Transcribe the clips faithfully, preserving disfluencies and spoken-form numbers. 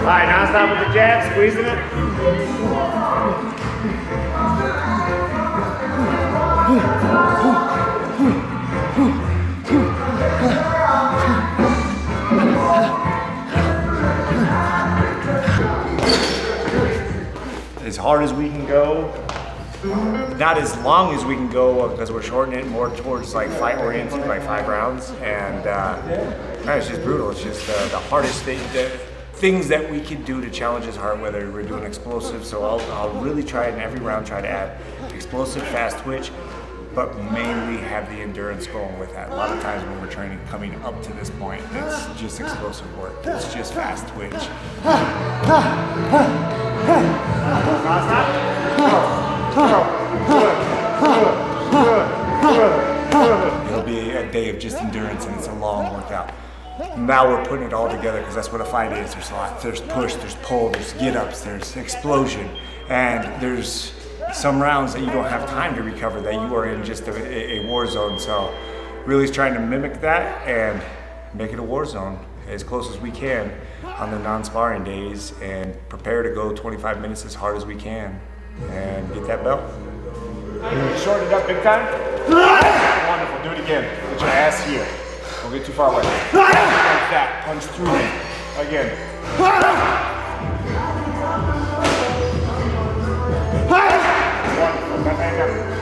All right, now stop with the jab, squeezing it. As hard as we can go, not as long as we can go because we're shortening it more towards like fight oriented, like five rounds, and uh, it's just brutal. It's just uh, the hardest thing, the things that we can do to challenge his heart, whether we're doing explosive. So I'll, I'll really try in every round, try to add explosive, fast twitch, but mainly have the endurance going with that. A lot of times when we're training coming up to this point, it's just explosive work. It's just fast twitch. It'll be a day of just endurance, and it's a long workout. Now we're putting it all together because that's what a fight is. There's a lot. There's push, there's pull, there's get-ups, there's explosion, and there's some rounds that you don't have time to recover, that you are in just a, a war zone. So really trying to mimic that and make it a war zone as close as we can on the non-sparring days, and prepare to go twenty-five minutes as hard as we can and get that belt. Shorten it up big time. Wonderful, do it again. Put your ass here. Don't get too far away. Like that, punch through me. Again. Wonderful, that hand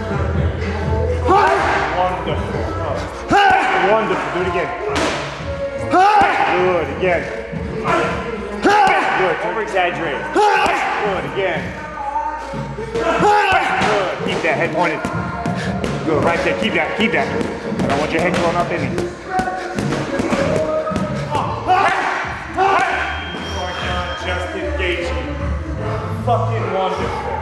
up. Wonderful. Wonderful, do it again. Good, again. Good, over exaggerated. Good, again. Good, keep that head pointed. Good, right there, keep that, keep that. I don't want your head going up in it. Just engaging. Fucking wonderful.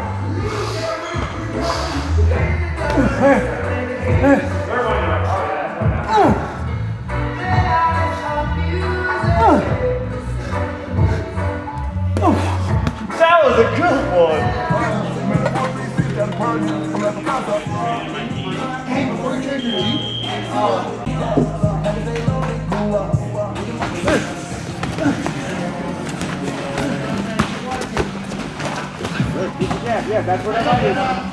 That was a good one. Yeah, yeah, that's what I thought.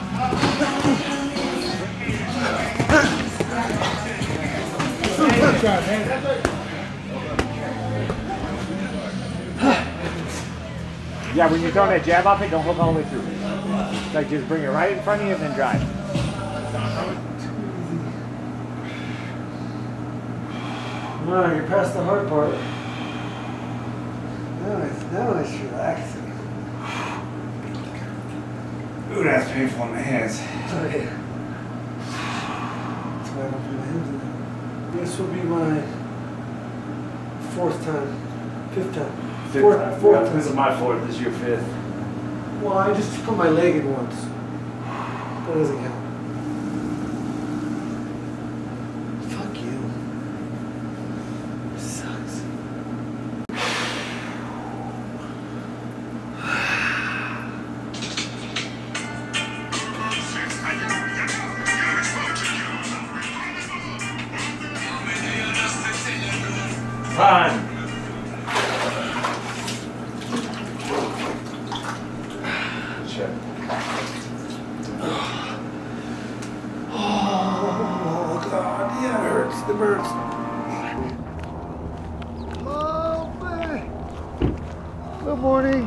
Yeah, when you're throwing that jab off it, don't hook all the way through. Like, just bring it right in front of you and then drive. No, you're past the hard part. Now it's, now it's relaxing. Ooh, that's painful in the hands. Oh, yeah. That's why I don't put my hands in there. This will be my fourth time. Fifth time. Fifth fourth, time. Fourth Yeah, time. this is my fourth, this is your fifth. Well, I just put my leg in once. That doesn't count. Fuck you. It sucks. Time. Oh, God. Yeah, it hurts. It hurts. Oh, man. Good morning.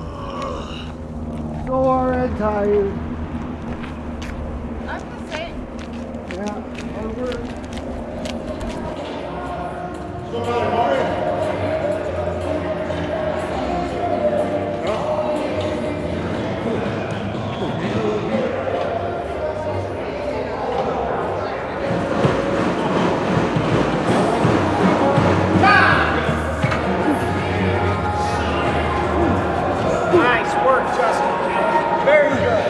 Sore and tired. I'm the same. Yeah, hard work. Nice work, Justin. Very good.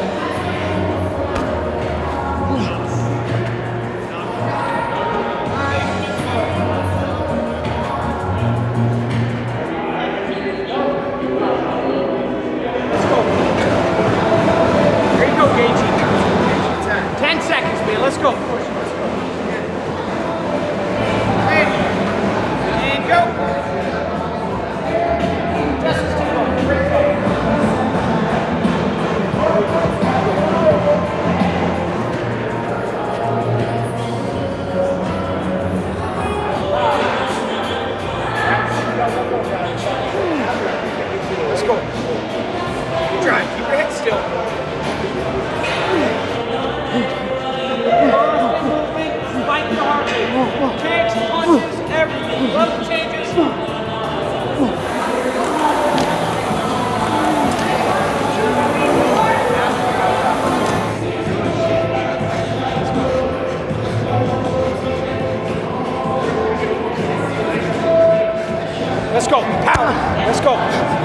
Let's go. Power. Let's go.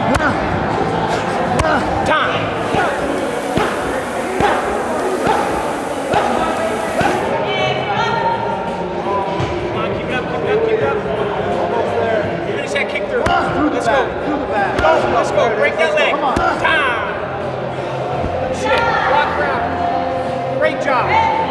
Time. Let's go. Go. Let's go. Break that leg. Time. Shit. Rock round. Great job.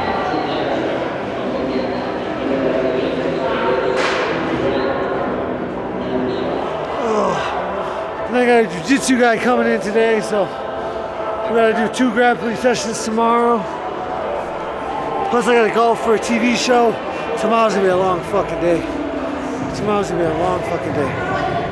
Oh. I got a jiu-jitsu guy coming in today, so we gotta do two grappling sessions tomorrow. Plus I gotta golf for a T V show. Tomorrow's gonna be a long fucking day. Tomorrow's gonna be a long fucking day.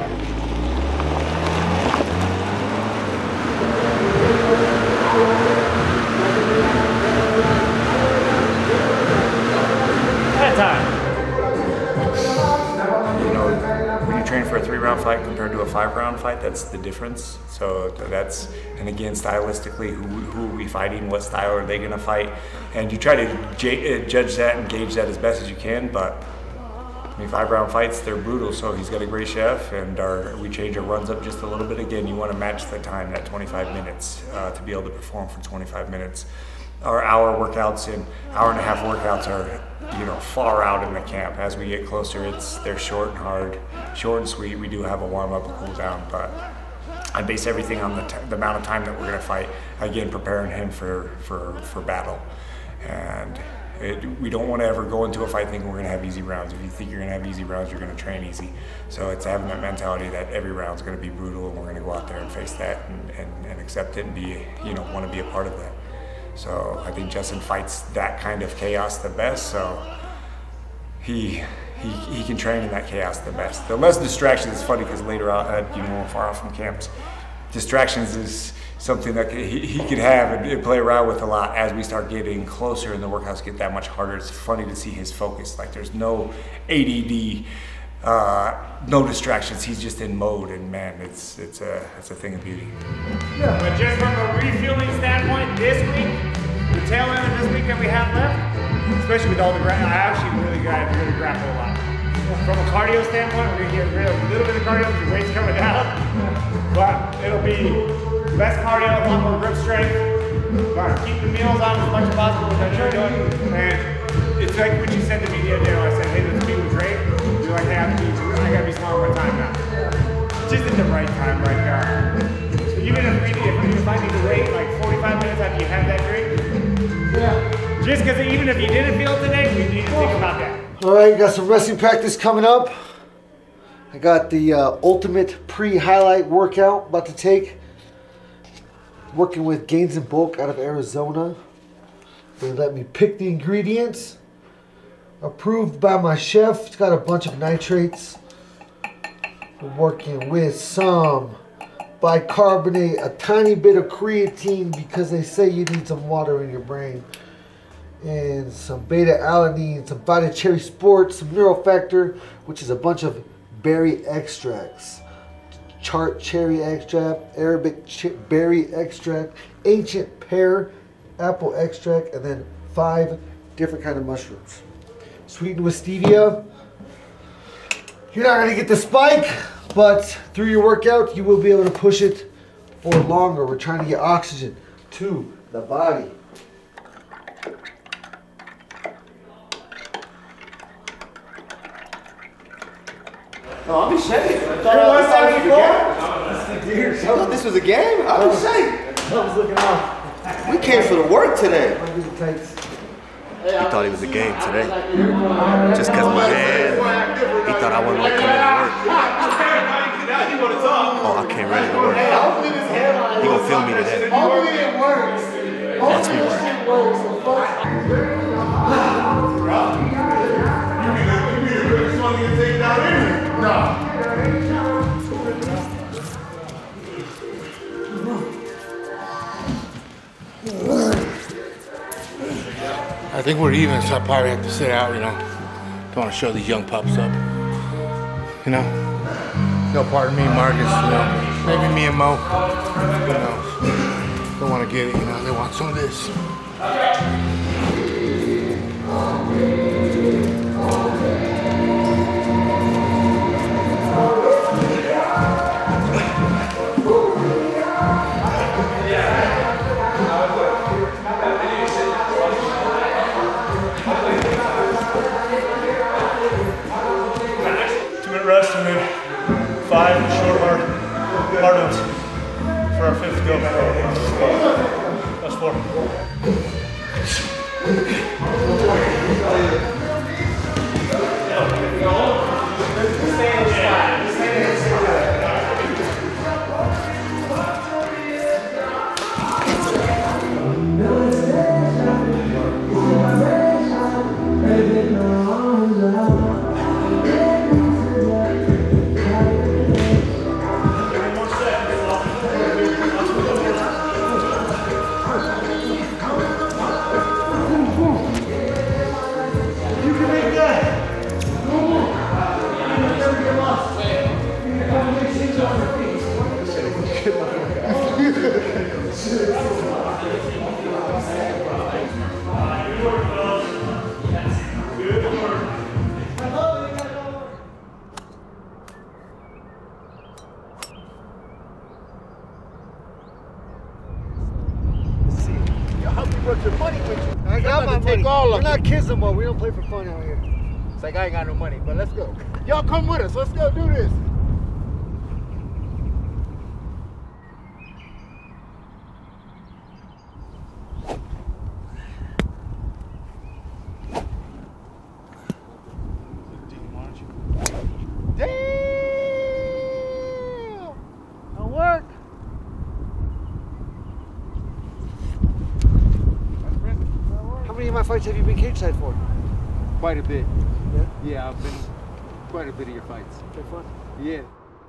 You know, when you train for a three-round fight compared to a five-round fight, that's the difference. So that's, and again, stylistically, who, who are we fighting? What style are they going to fight? And you try to judge that and gauge that as best as you can. But I mean, five-round fights, they're brutal. So he's got a great chef, and our, we change our runs up just a little bit. Again, you want to match the time, that twenty-five minutes, uh, to be able to perform for twenty-five minutes. Our hour workouts and hour and a half workouts are, you know, far out in the camp. As we get closer, it's they're short and hard, short and sweet. We do have a warm up, a cool down, but I base everything on the, t the amount of time that we're going to fight. Again, preparing him for for for battle, and it, we don't want to ever go into a fight thinking we're going to have easy rounds. If you think you're going to have easy rounds, you're going to train easy. So it's having that mentality that every round is going to be brutal, and we're going to go out there and face that and, and, and accept it and be, you know, want to be a part of that. So I think Justin fights that kind of chaos the best, so he he, he can train in that chaos the best. The less distractions is funny because later on, uh, you know, far off from camps, distractions is something that he, he could have and, and play around with a lot. As we start getting closer and the workouts get that much harder, it's funny to see his focus. Like there's no A D D, uh, no distractions. He's just in mode, and man, it's it's a it's a thing of beauty. Yeah. But just from a refueling standpoint, this week, the tail end of this week that we have left, especially with all the gra I actually really got really grapple a lot. From a cardio standpoint, we're gonna get rid of a little bit of cardio because the weight's coming down, but it'll be less cardio, a lot more grip strength. Gonna keep the meals on as much as possible, which I'm sure doing. And it's like what you said to me the other day. I said, hey, this meal was great. You're like, hey, I, have to be, I gotta be smart with my time now. Just at the right time, right now. So even if, we, if, if I need to wait like forty-five minutes after you have that drink, yeah. Just because even if you didn't feel it today, we need to think about that. All right, got some wrestling practice coming up. I got the uh, ultimate pre-highlight workout about to take. Working with Gains and Bulk out of Arizona. They let me pick the ingredients. Approved by my chef. It's got a bunch of nitrates. We're working with some bicarbonate, a tiny bit of creatine because they say you need some water in your brain. And some beta-alanine, some Vita Cherry Sport, some Neurofactor, which is a bunch of berry extracts. Chart cherry extract, Arabic ch berry extract, ancient pear apple extract, and then five different kind of mushrooms. Sweetened with stevia. You're not gonna get the spike, but through your workout, you will be able to push it for longer. We're trying to get oxygen to the body. Oh, I'm safe. I thought, I, I thought, this, was I thought this was a game. I was safe. I was looking off. We came for the work today. He thought he was a game today. Just because my hand, he thought I wasn't going to come in to work. Oh, I came ready to work. He going to film me today. Hopefully it works. Watch me work. I think we're even, so I probably have to sit out, you know. Don't want to show these young pups up. You know? No, pardon me, Marcus, you know. Maybe me and Mo. Who knows? Don't want to get it, you know. They want some of this. minute rest and then five short hard, hard ones for our fifth go. That's four. I got my money. We're not kids no more. We don't play for fun out here. It's like I ain't got no money, but let's go. Y'all come with us. Let's go do this. Damn! Don't work. How many of my fights have you been cage side for? Quite a bit. Yeah? Yeah, I've been quite a bit of your fights. Been fun? Yeah.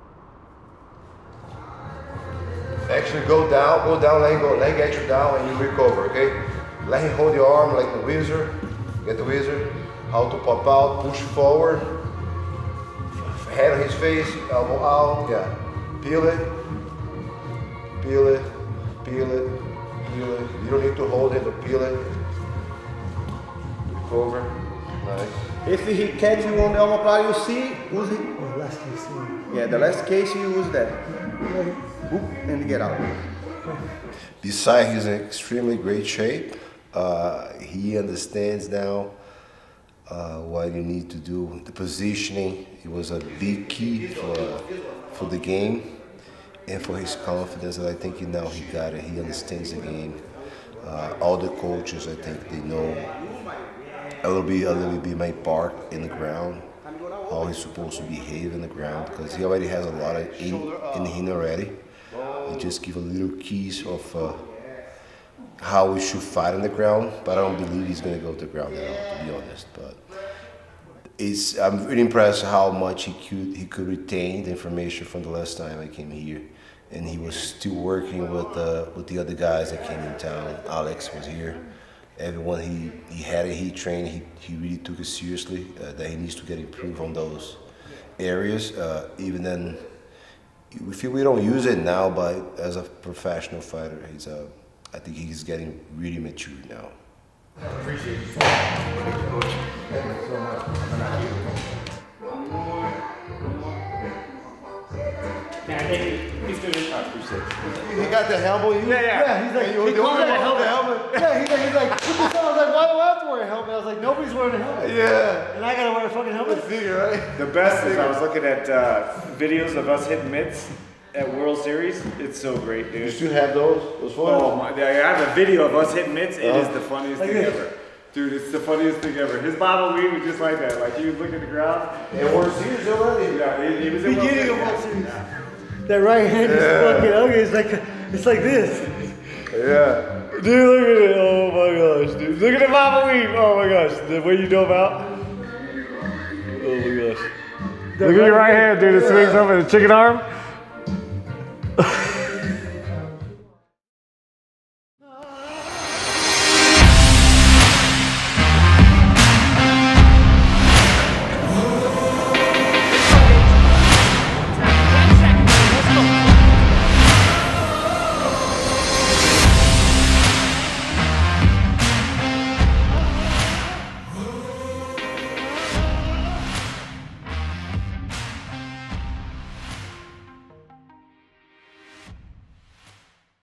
Actually go down, go down, let him go, let him get you down and you recover, okay? Let him hold your arm like the wizard. Get the wizard. How to pop out, push forward. Head on his face, elbow out, yeah. Peel it. Peel it. Peel it. Peel it. You don't need to hold it, but peel it. Recover. Nice. If he catch you on the omoplata, you see, use it. Oh, last case. Yeah, the last case you use that. Boop, and get out. Besides, he's in extremely great shape. Uh, he understands now uh, what you need to do. The positioning, it was a big key for, for the game and for his confidence. And I think he, now he got it. He understands the game. Uh, all the coaches, I think they know a little bit, a little bit my part in the ground, how he's supposed to behave in the ground, because he already has a lot of in, in him already. He just give a little keys of uh, how we should fight on the ground, but I don't believe he's going to go to the ground at all, to be honest. But it's, I'm really impressed how much he could, he could retain the information from the last time I came here. And he was still working with, uh, with the other guys that came in town. Alex was here. Everyone he, he had it, he trained, he, he really took it seriously, uh, that he needs to get improved on those areas. Uh, even then, we feel we don't use it now, but as a professional fighter, he's uh, I think he's getting really mature now. I appreciate you. Thank you, Coach. Thank you so much. Yeah, I think he's doing it. I appreciate it. He got the helmet. Yeah, yeah. Yeah, he's like, You- he you calls only that a want the helmet. Yeah, he's like, he's like, put this on. I was like, why do I have to wear a helmet? I was like, nobody's wearing a helmet. Yeah. And I gotta wear a fucking helmet? Figure, right? The best is I was looking at uh, videos of us hitting mitts at World Series. It's so great, dude. You still have those? Those photos? Oh my! I have a video of us hitting mitts. It Oh. is the funniest thing ever, dude. It's the funniest thing ever. His Bible read was just like that. Like he was looking at the ground. And World Series already? Yeah, he, he was in Beginning of World World Series. Series. That right hand is fucking ugly. It's like, it's like this. Yeah. Dude, look at it. Oh my gosh, dude. Look at the Bible read. Oh my gosh. The way you know about. Oh my gosh. Look at your right hand, dude. It swings over the chicken arm.